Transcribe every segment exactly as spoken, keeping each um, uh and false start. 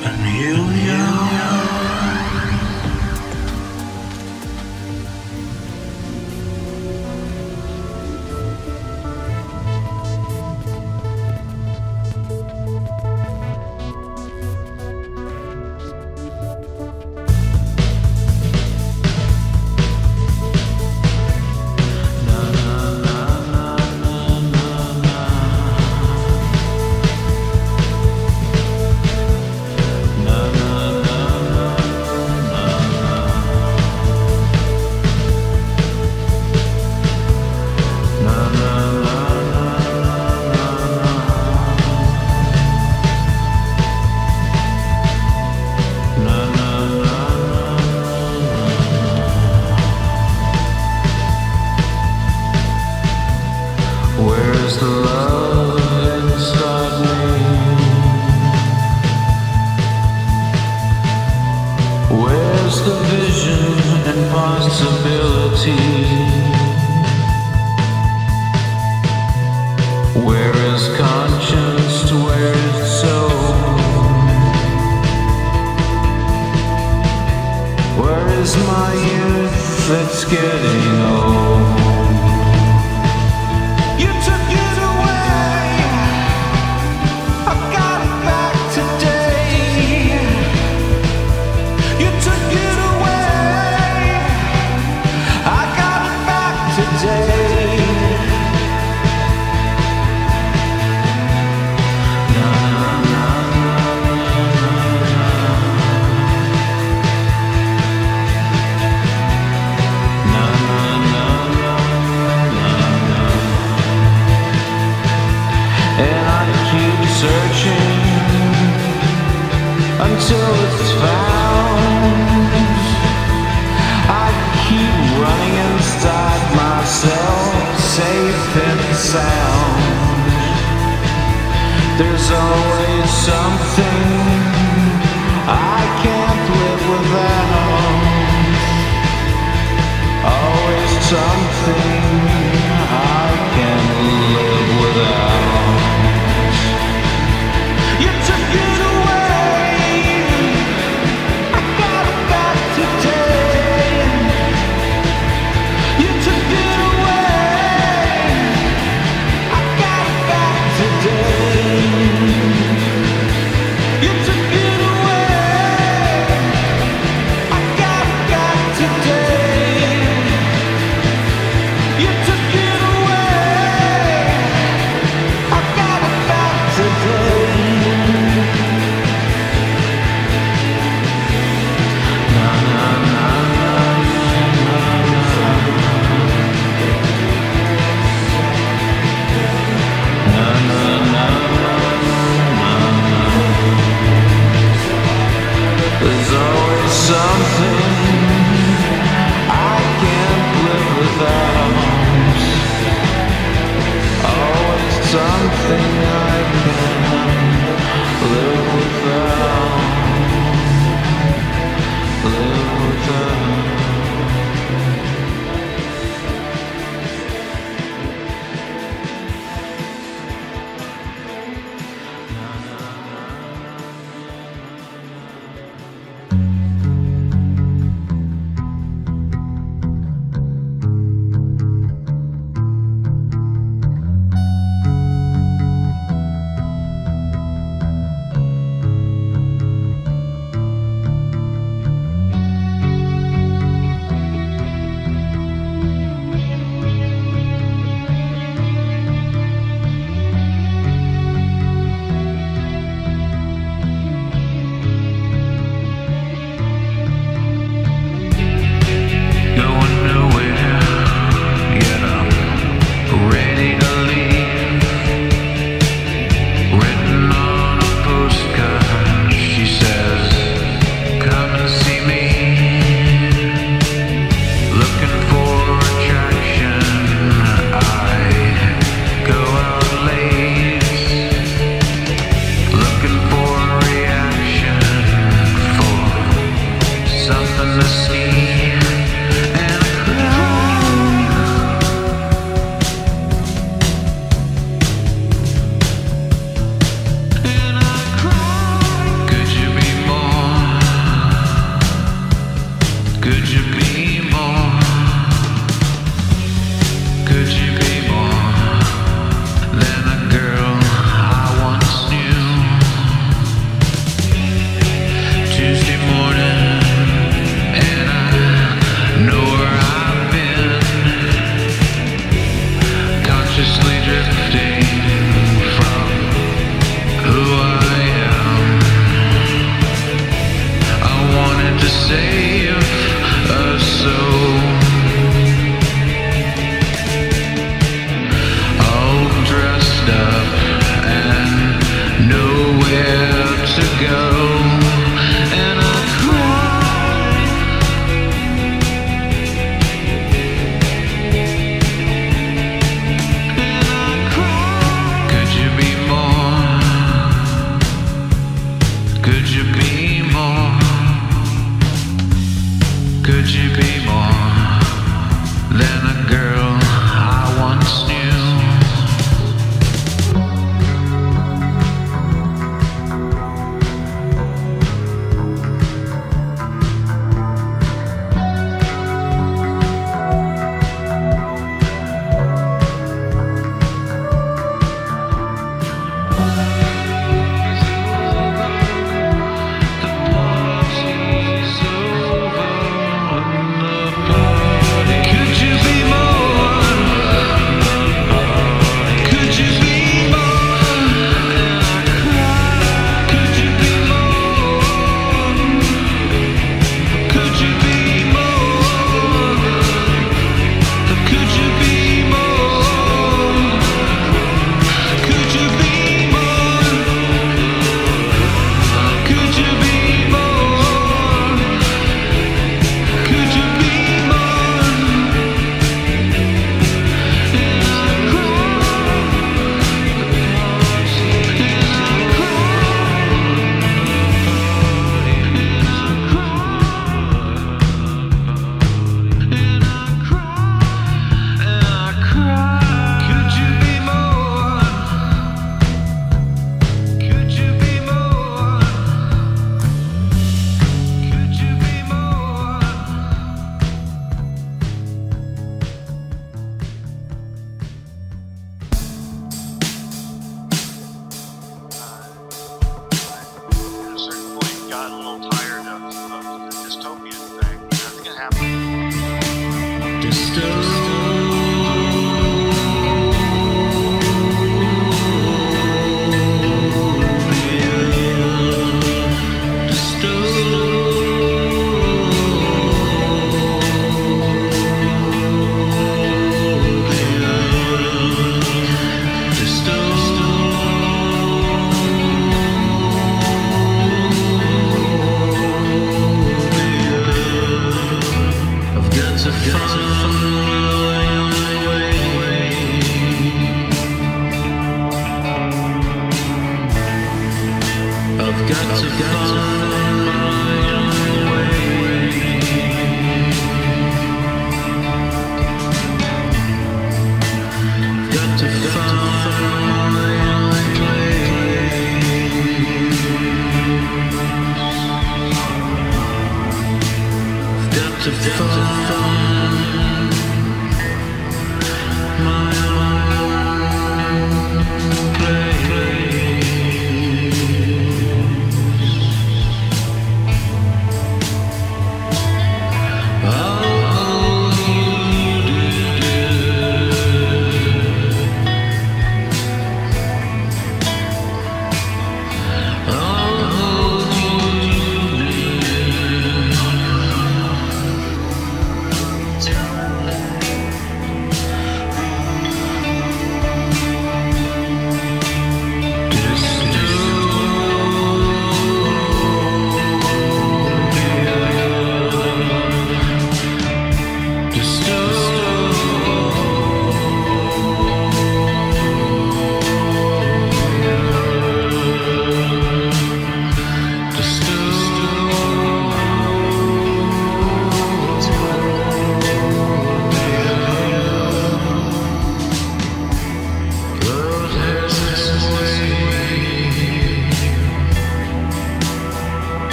And here we are. Where's the love inside me? Where's the vision and possibility? Where is conscience? Where is soul? Where is my youth that's getting old? Searching until it's found. I keep running inside myself, safe and sound. There's always something I can't live without. Always something I can't live without. You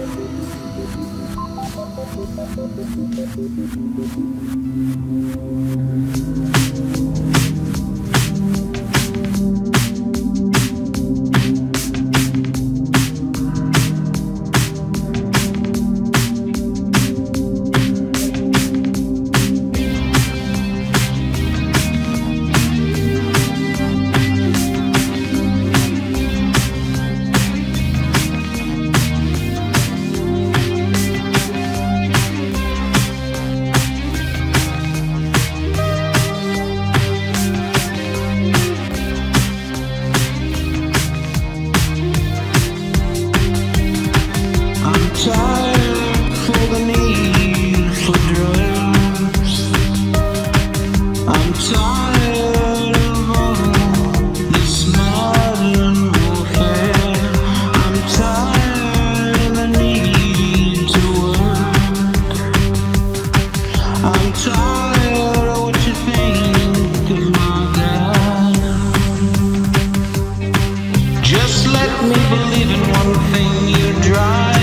Tired for the need for drugs. I'm tired of all this modern warfare. I'm tired of the need to work. I'm tired of what you think of my God. Just let me believe in one thing, you drive.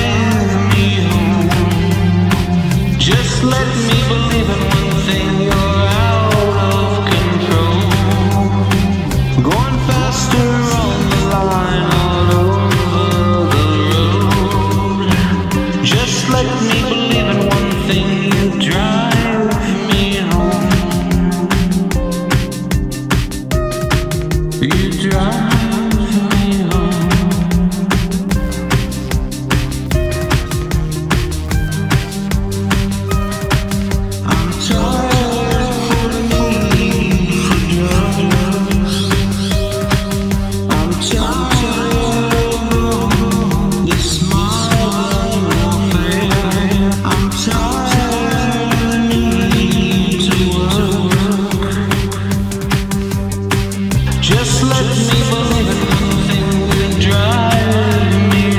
Just let me believe in one thing, you're out of control. Going faster on the line all over the road. Just let me believe in one thing, you drive me home. You drive Just let me believe in one thing, you drive me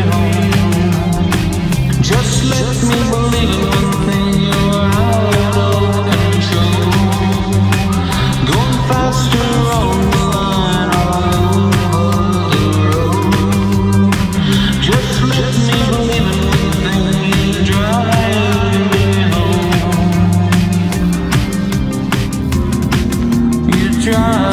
home. Just let me believe in one thing, you're out of control. Going faster on the line all over the road. Just let me believe in one thing, you drive me home. You drive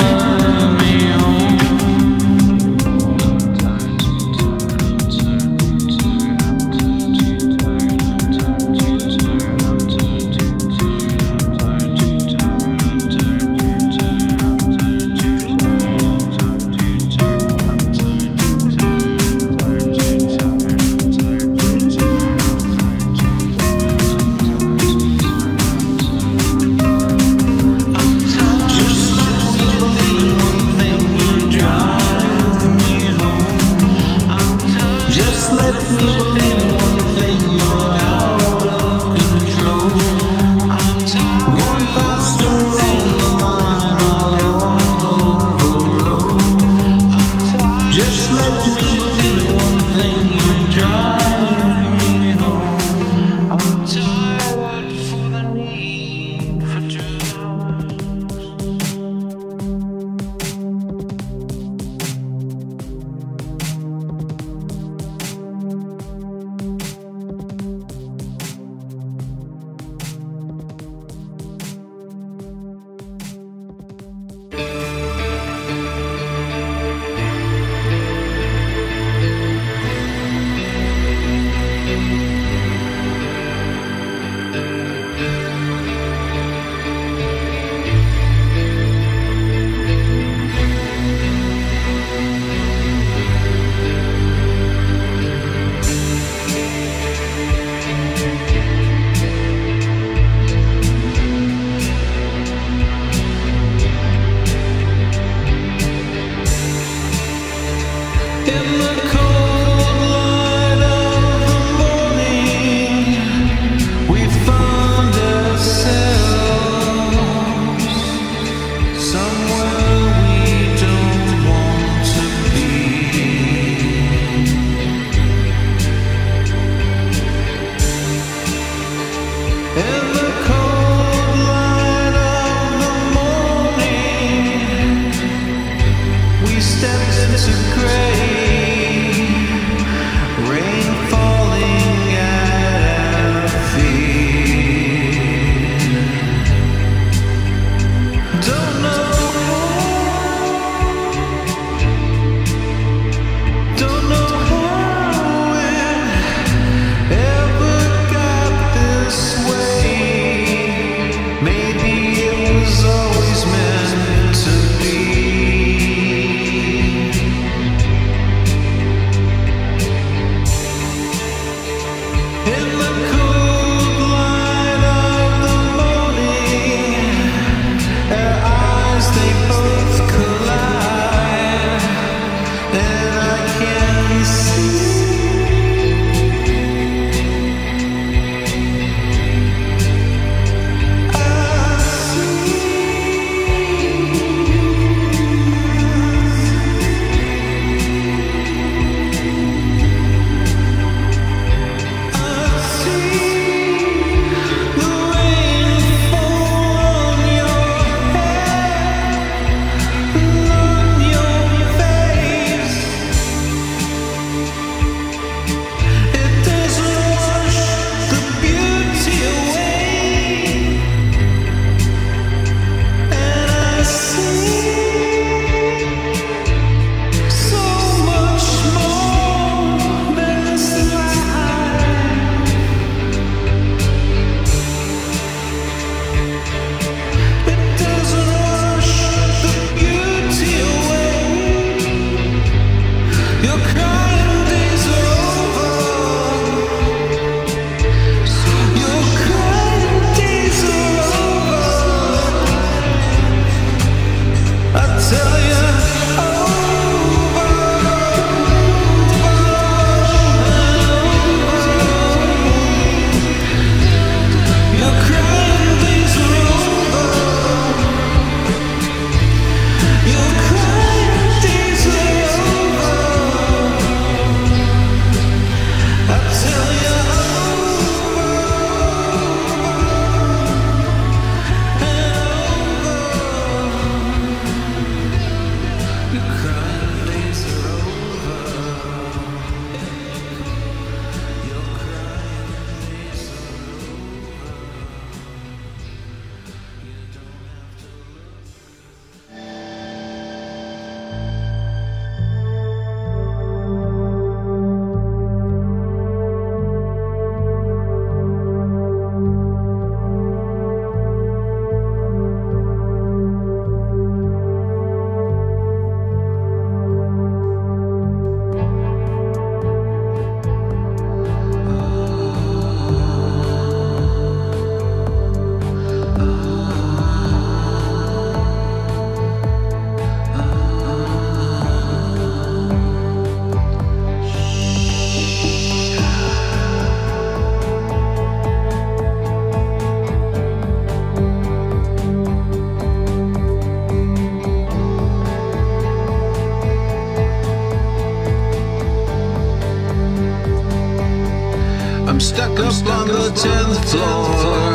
I'm stuck up on the tenth floor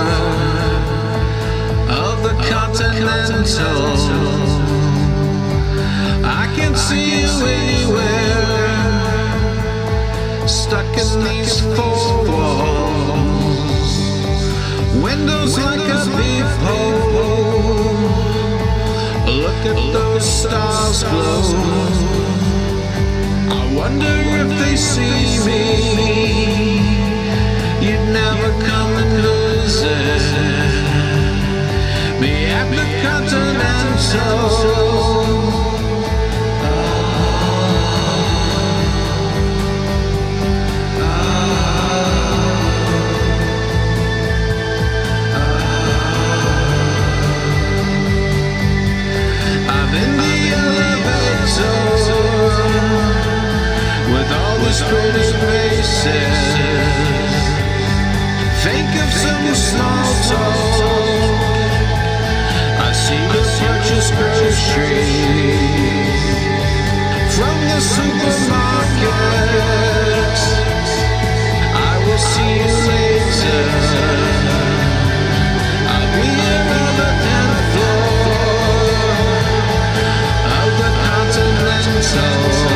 of the Continental. I can't see you anywhere, stuck in these four walls. Windows like a peephole, look at those stars glow. I wonder if they see me. You'd never come and visit me at the Continental. I'm in the elevator with all these pretty faces. Think of some small talk. I see the purchase groceries from the supermarket. I will see you later. I'll be here on the tenth floor of the Continental.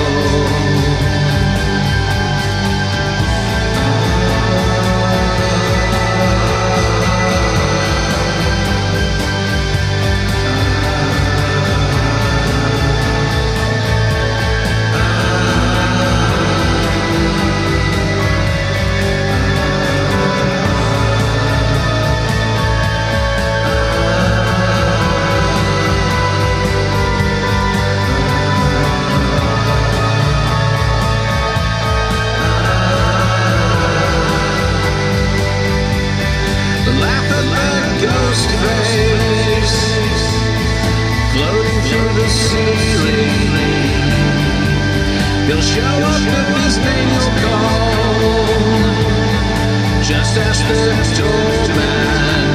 Ghost face floating through the ceiling. He'll show up with his name you'll call. Just ask the doorman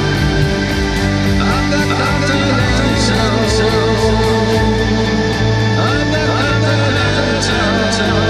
of the Continental. Of the Continental.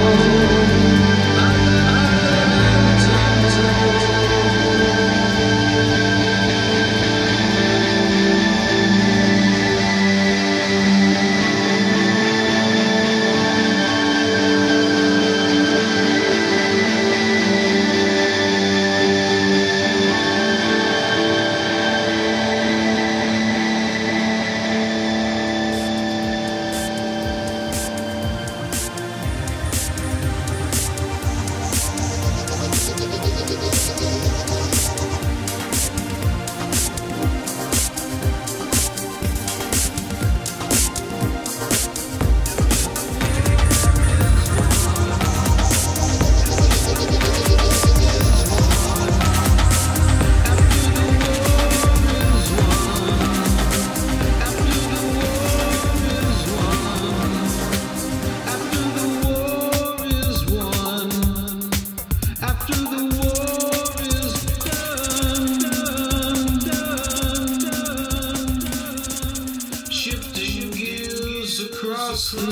Across the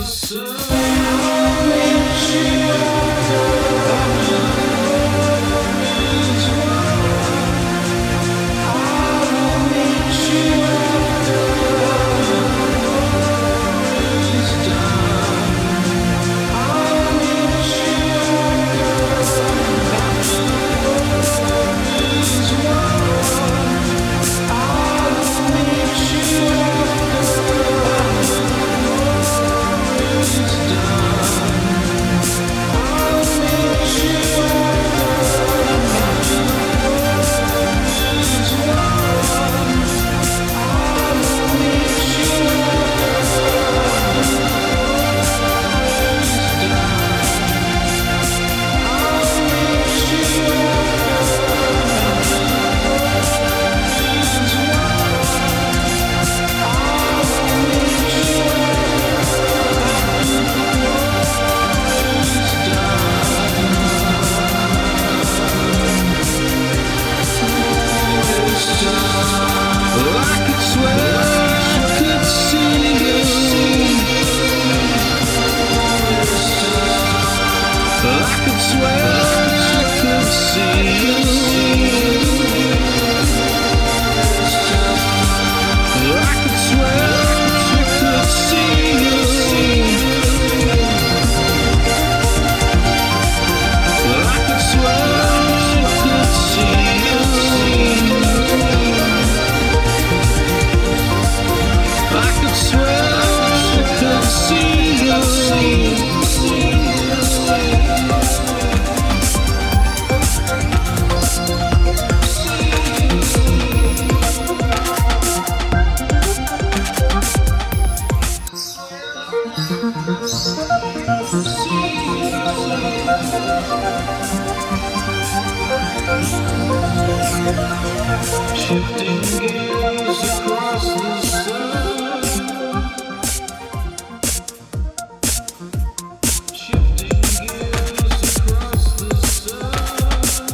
sun. Shifting gears across the sun. Shifting gears across the sun.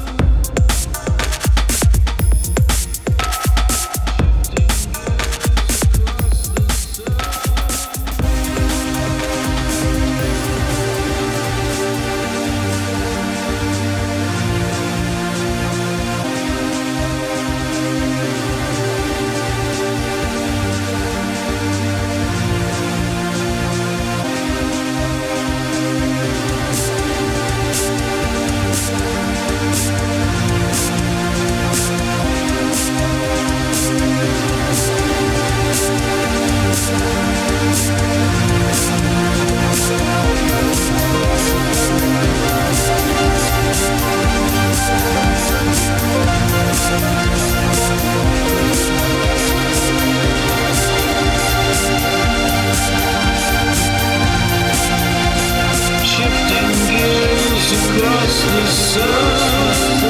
Across the sun,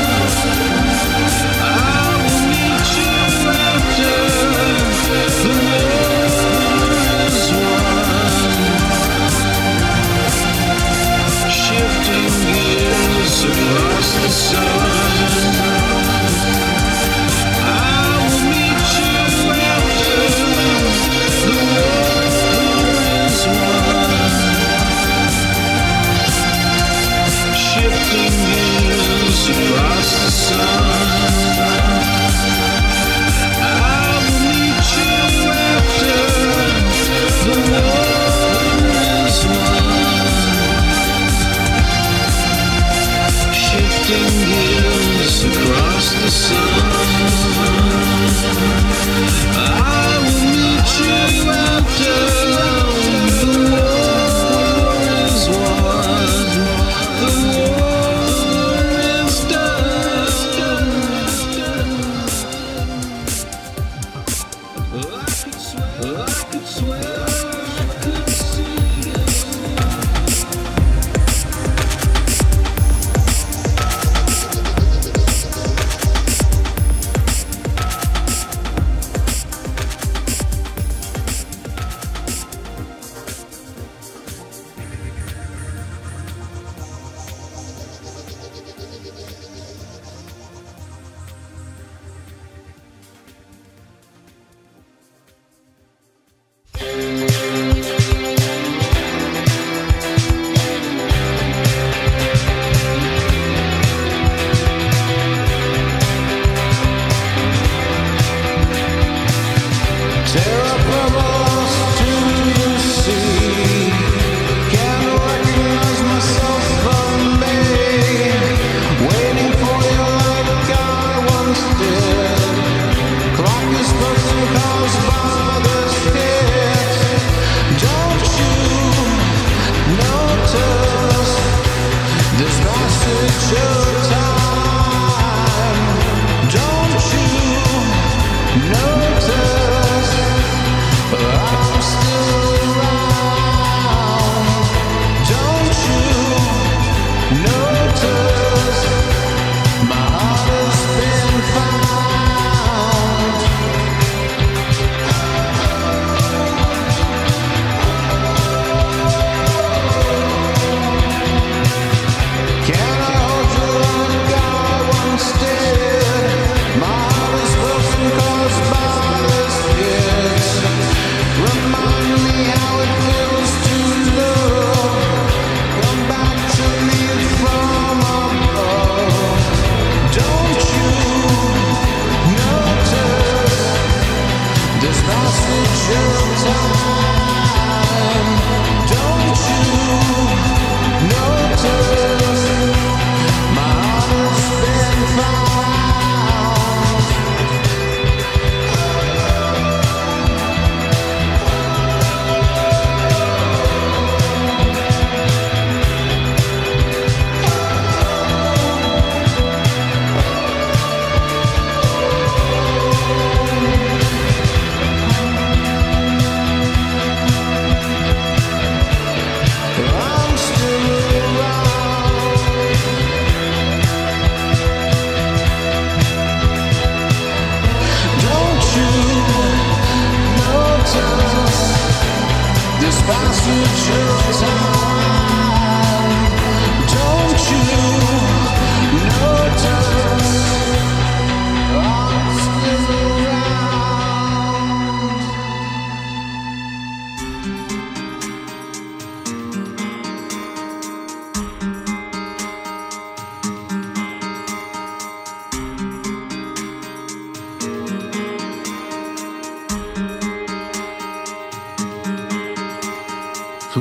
I will meet you after the war is won. Shifting gears across the sun, I will meet you after the war is won. Shifting gears across the sun, I will meet you after the war is won. Shifting gears across the sun, I will meet you after the war is won. The war is done. I could swear, I could swear, I could see it. From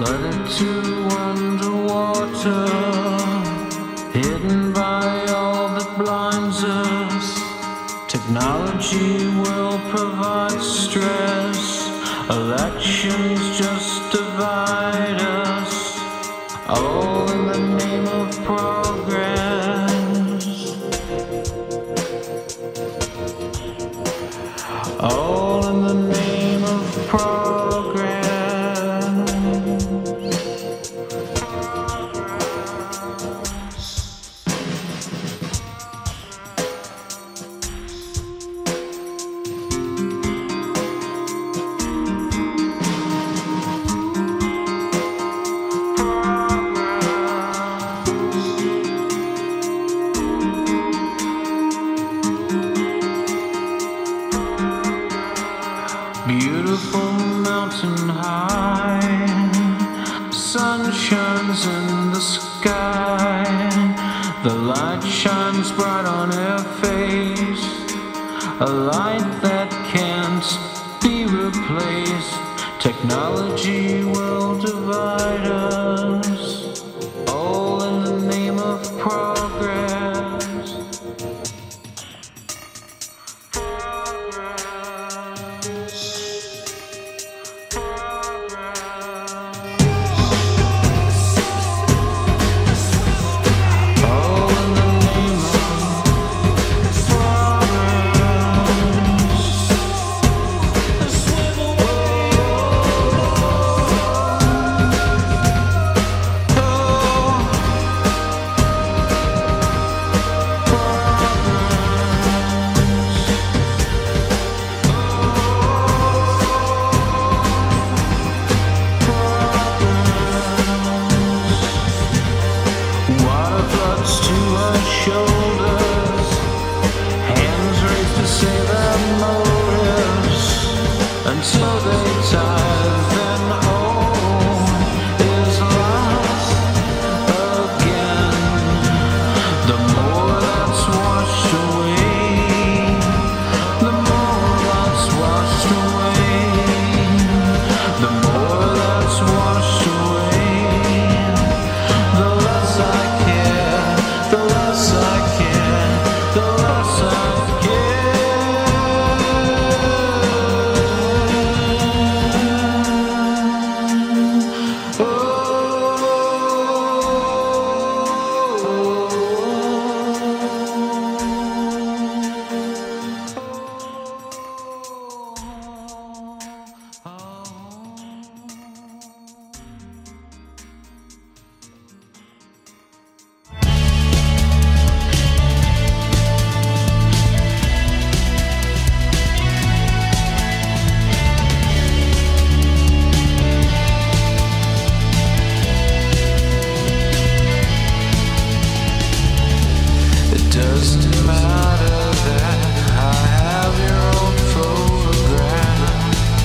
flooded to underwater, hidden by all that blinds us. Technology will provide stress, elections just divide us, all in the name of progress, all in the name of progress. Beautiful mountain high, sun shines in the sky, the light shines bright on her face, a light that can't be replaced. Technology will divide us, all in the name of progress. Shoulders, hands raised to say their motives, until they tire, then all is lost again. The more that's washed away, the more that's washed away, the more that's washed away, the less I care, the less I care, the less I care. Oh. Doesn't matter that I have your old photograph,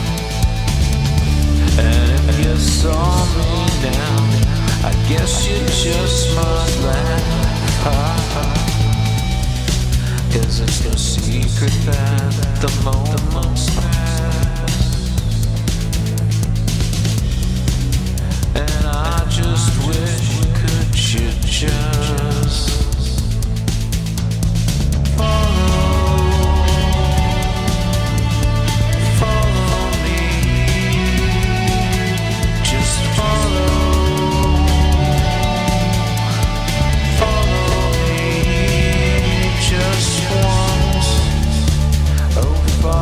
and if you saw me now, I guess you just might laugh. Cause it's no secret that the moment's past, and I just wish could you just far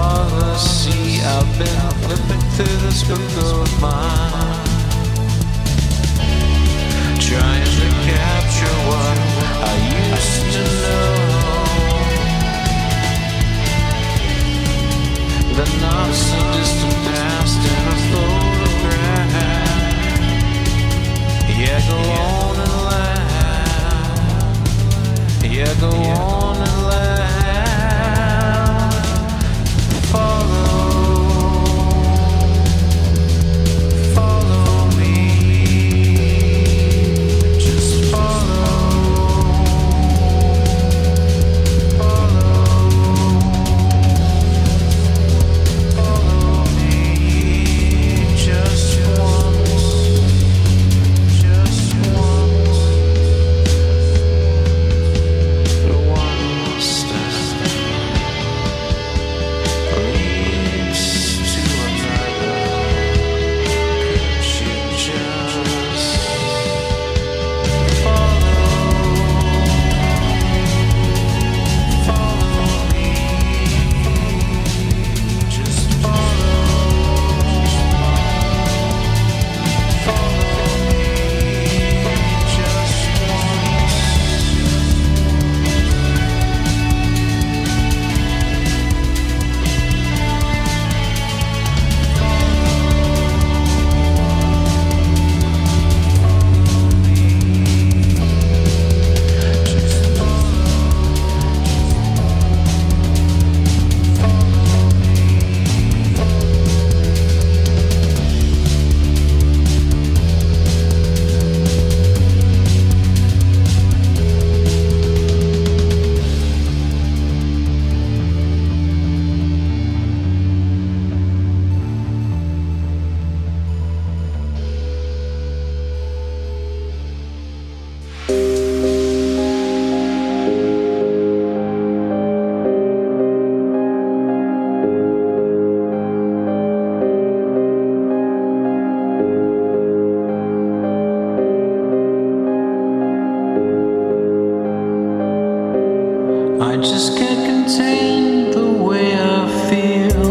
just can't contain the way I feel.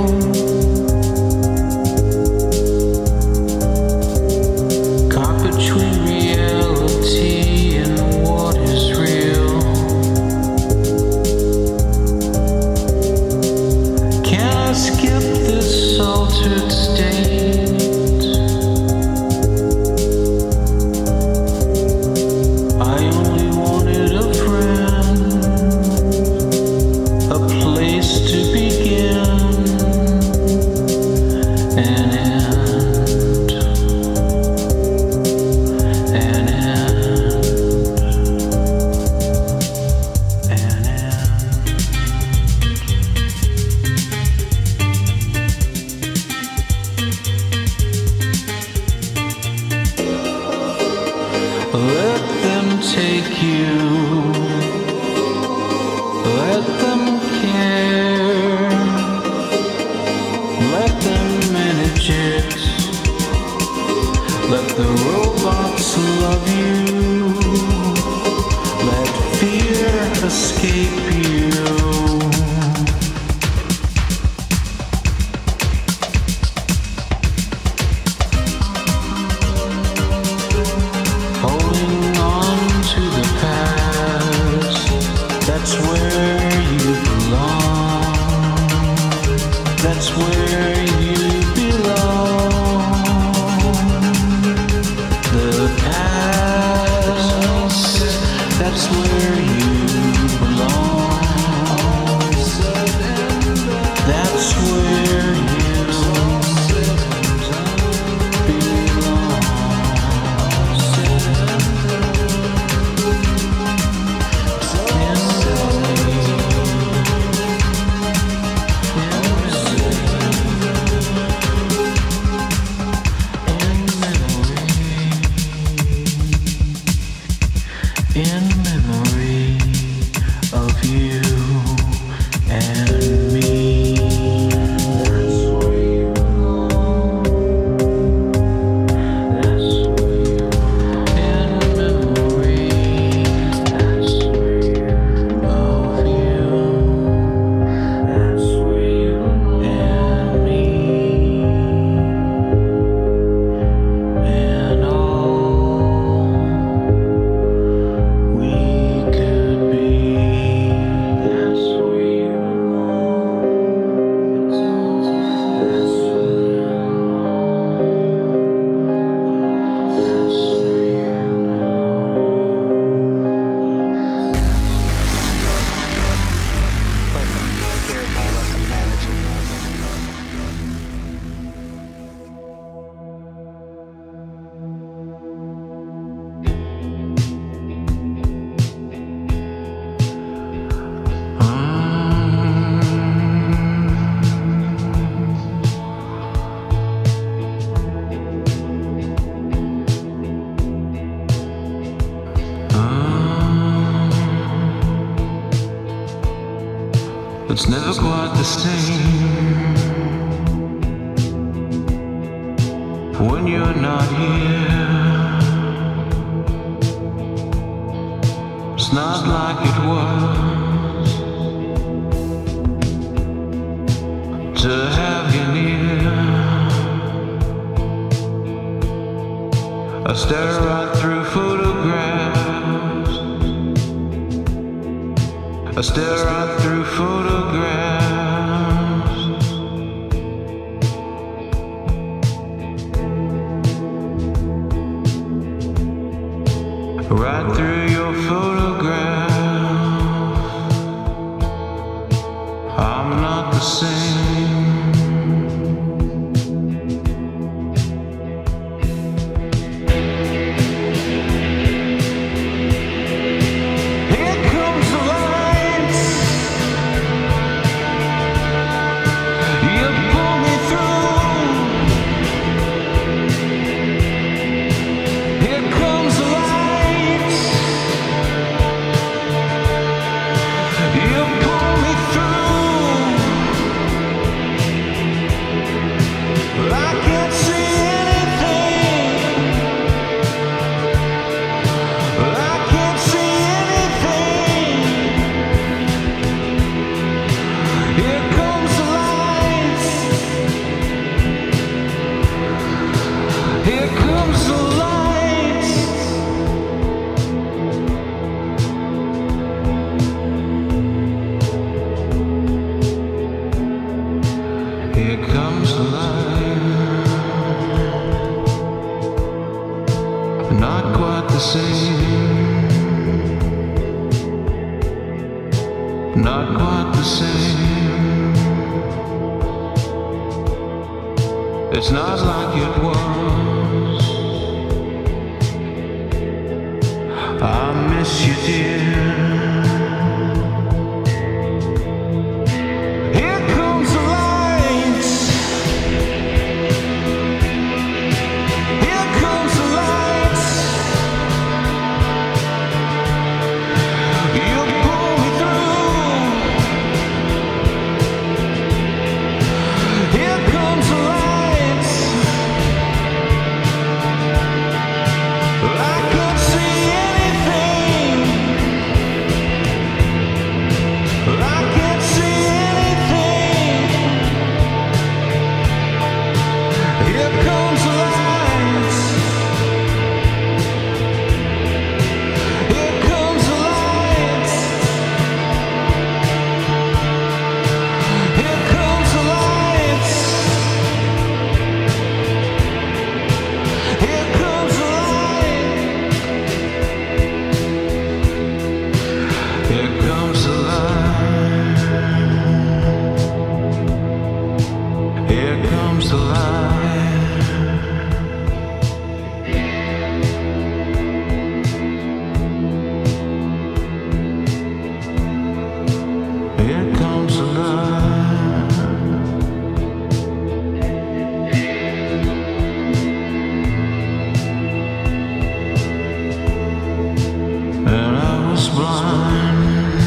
Caught between reality and what is real. Can I skip this altered state? I only wanted a friend, a place to begin, an end, an end, an end. Let them take you, let them care, let them manage it, let the robots love you, let fear escape you. Holding on to the past, that's where you belong, that's where you belong. The past, that's where you belong, that's where you in memory of you and me. That's where you belong. That's where you belong. In memory, that's where you of you. That's where you belong. And me. And all we could be. That's where you belong. That's where you belong. That's where you It's never quite the same when you're not here. It's not like it was to have you near. I stare right through photographs, I stare right through photographs. Right through your photograph. I'm not the same. Here comes the lights. not quite the same. It's not like it was. I miss you, dear. Here comes the light. Here comes the light. You pull me through. Here comes the light. I can't see anything. I can't see anything. Here comes the light. Here comes the light. Here comes the light. Here comes the light. Here comes the light. Here comes the light. Here comes the light. And I was blind,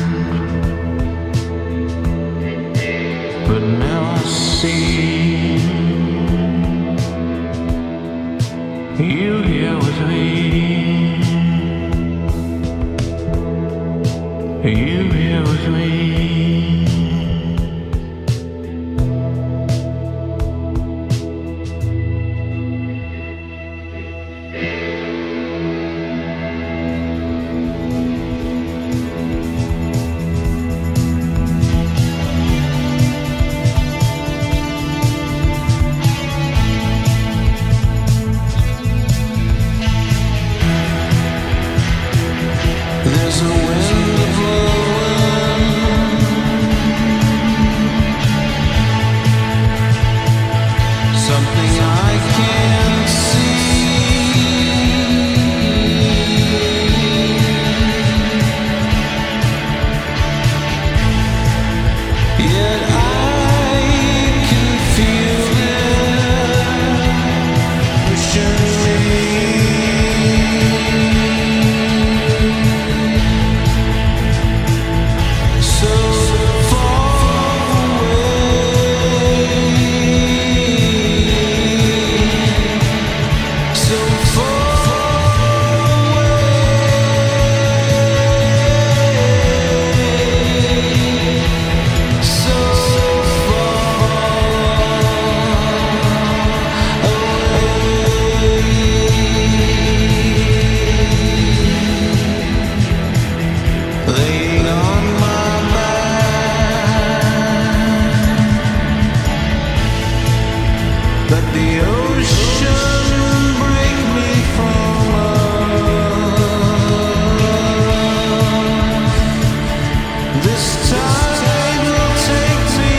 but now I see you here with me. You here with me. There's a wind blowing, something I can't see. Yet I can feel it pushing me. So far away, so far away, so laying on my back, let the ocean break me from us. This tide will take me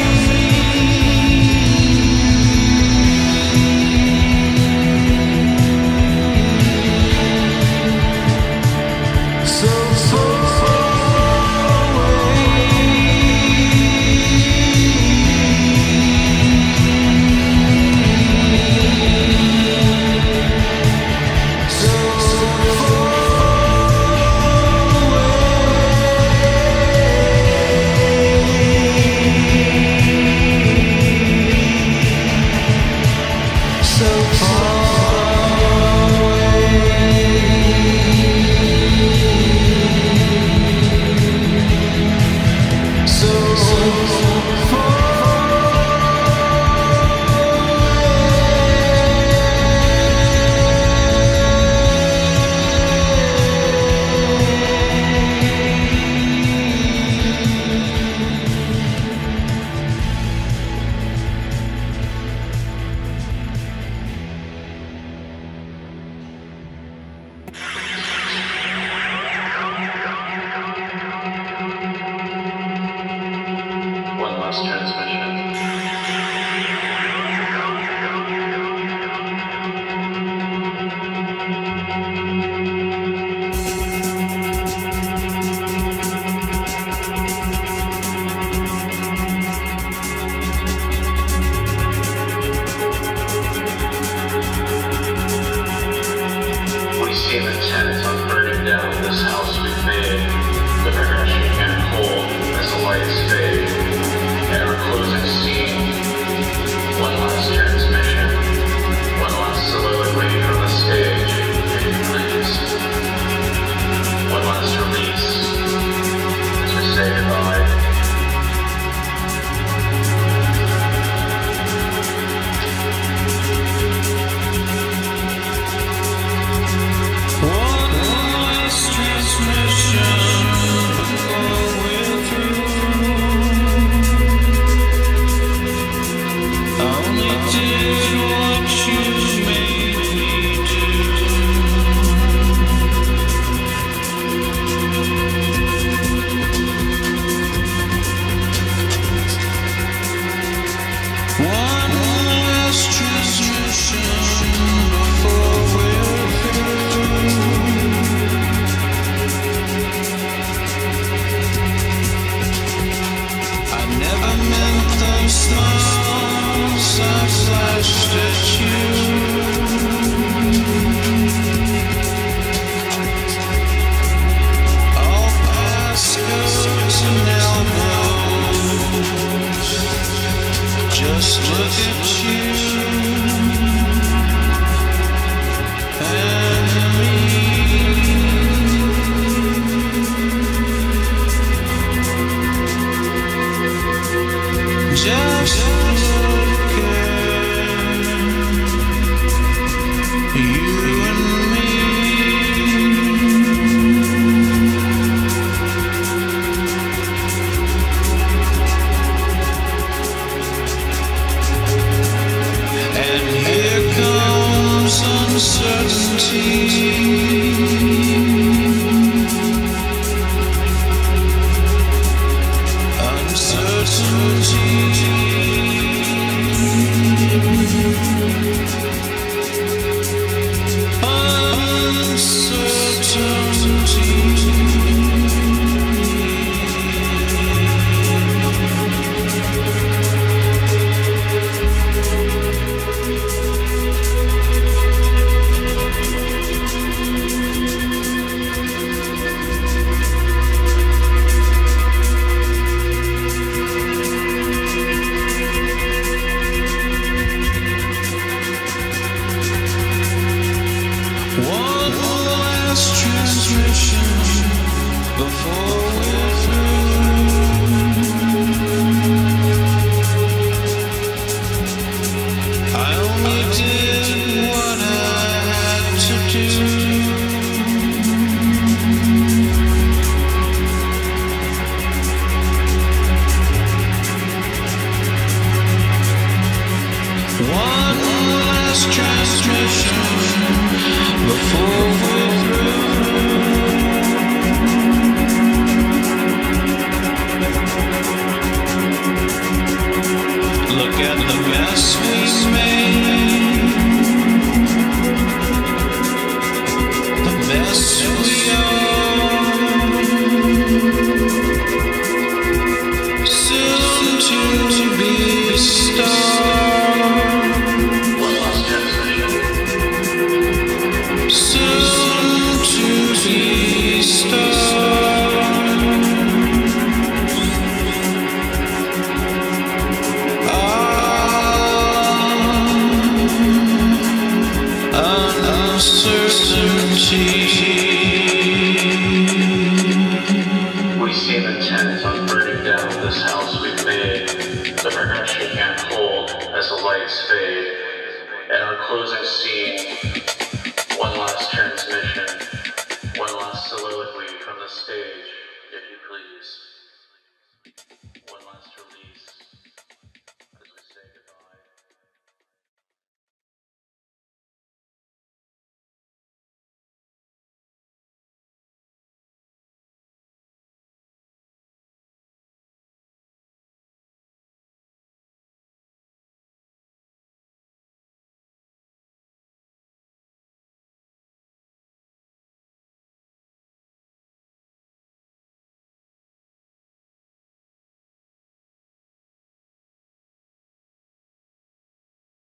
so far away, so far away, so far away. We seem intent on burning down this house we've made. The progression can't hold as the lights fade. And our closing scene, one last transmission, one last soliloquy from the stage, if you please. One last release.